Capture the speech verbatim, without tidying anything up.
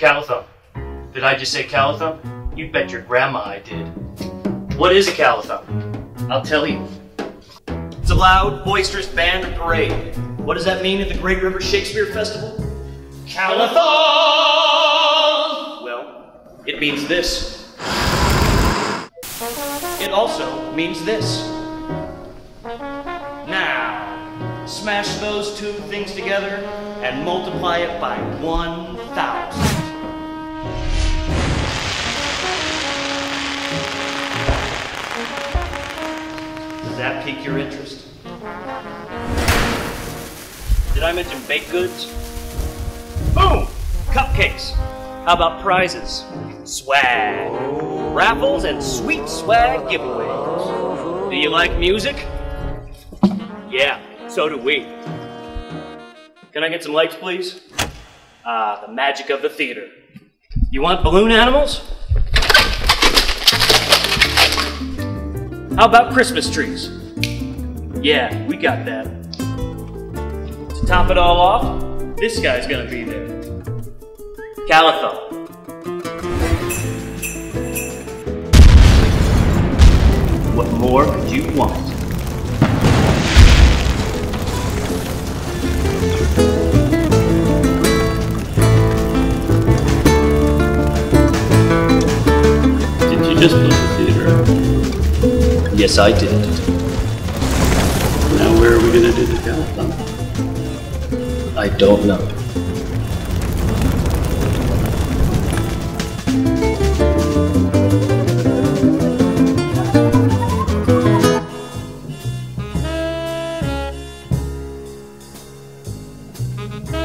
Callithump. Did I just say Callithump? You bet your grandma I did. What is a Callithump? I'll tell you. It's a loud, boisterous band and parade. What does that mean at the Great River Shakespeare Festival? Callithump! Well, it means this. It also means this. Now, smash those two things together and multiply it by one thousand. Does that pique your interest? Did I mention baked goods? Boom! Cupcakes! How about prizes? Swag! Raffles and sweet swag giveaways. Do you like music? Yeah, so do we. Can I get some lights, please? Ah, the magic of the theater. You want balloon animals? How about Christmas trees? Yeah, we got that. To top it all off, this guy's gonna be there. Callithump. What more could you want? Did you just build the theater? Yes, I did. Now where are we going to do the Callithump? I don't know. Thank you.